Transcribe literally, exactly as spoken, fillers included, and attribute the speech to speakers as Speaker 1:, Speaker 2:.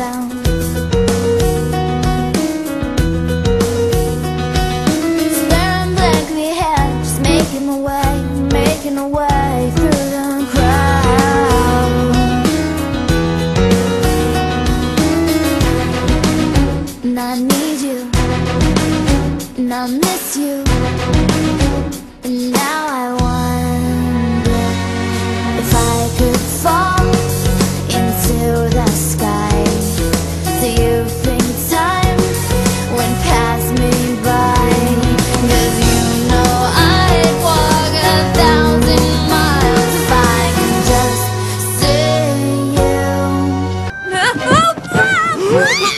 Speaker 1: found. Staring blankly ahead, just making my way, making my way through the crowd. And I need you, and I miss you, and now I wonder if I could fall into the sky. Do you think time went past me by? 'Cause you know I'd walk a thousand miles if I could just see you.